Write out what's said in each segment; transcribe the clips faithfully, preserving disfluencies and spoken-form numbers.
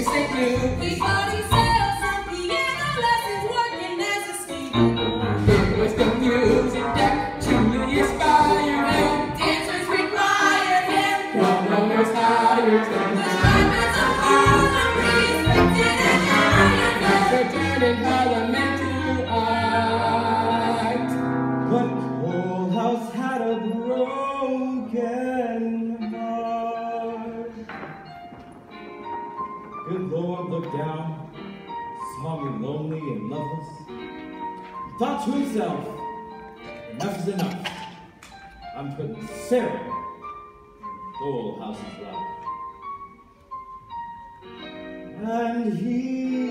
say do. We body sales and piano lessons, working as a student. It was the music that truly inspired him. Dancers required him. Well-knowners hired him. The diamonds of Harlem respected and admired him. They're turning Harlem into art. But Coalhouse had a broken heart. Good Lord looked down, saw me lonely and loveless, and thought to himself, enough is enough. I'm putting Sarah in Coalhouse's life. And he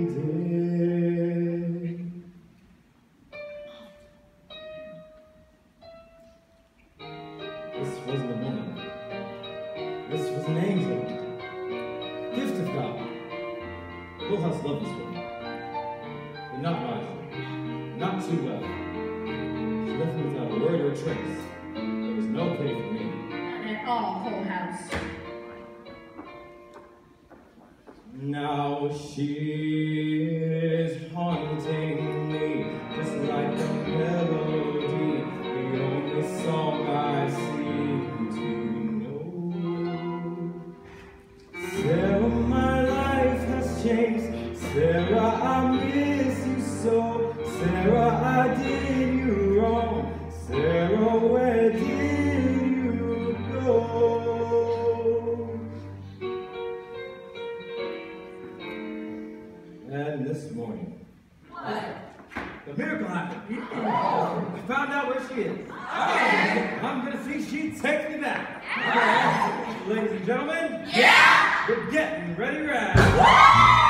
did. This wasn't a woman. This was an angel. Gift of God. Coalhouse loved this woman. But not wisely. Not too well. She left me without a word or a trace. There was no pity for me. Not at all, Coalhouse. Now she is haunting me, just like a melody, the only song I seem to know. Sarah, my life has changed. Sarah, I miss you so. Sarah, I did you wrong. Sarah, where did you go? And this morning, What? the miracle happened. I found out where she is. I'm gonna see she takes me back. Ladies and gentlemen, Yeah! we're getting ready, rag.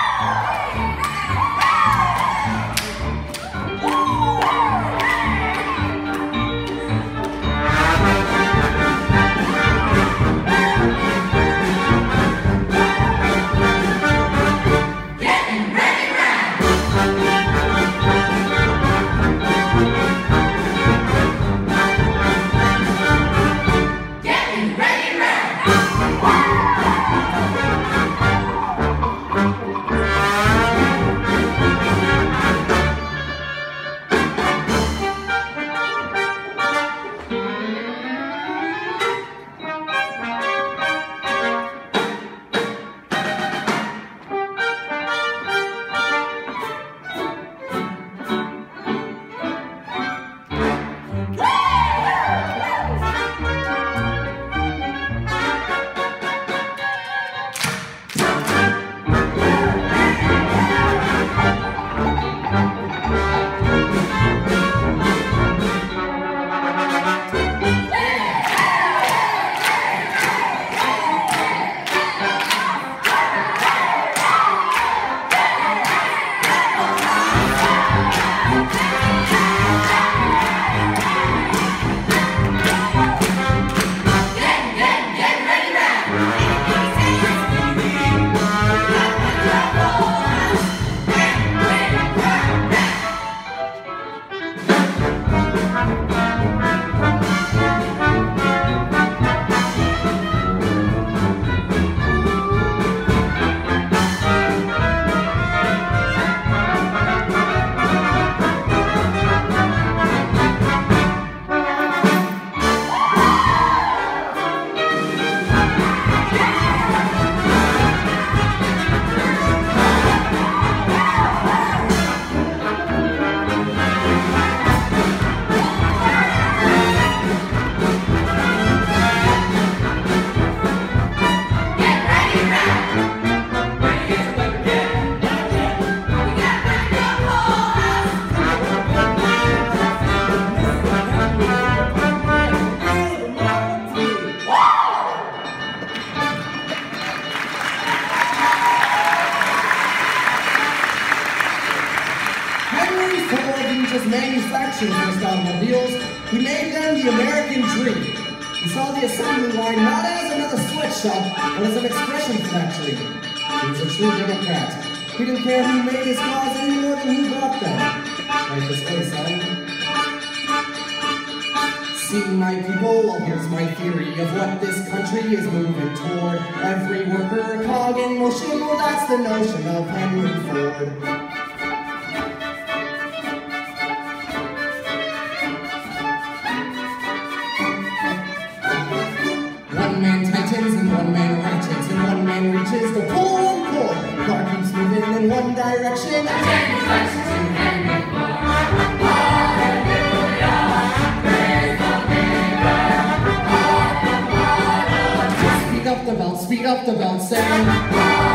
He made them the American dream. He saw the assembly line not as another sweatshop, but as an expression for that dream. He was a true Democrat. He didn't care who made his cause any more than who bought them. Right this way, son. See, my people, well, here's my theory of what this country is moving toward. Every worker a cog in motion, well, that's the notion of Henry Ford. One man tightens and one man ratchets and one man reaches the pull and pull. The car keeps moving in one direction. Speed up the belt, speed up the belt, say.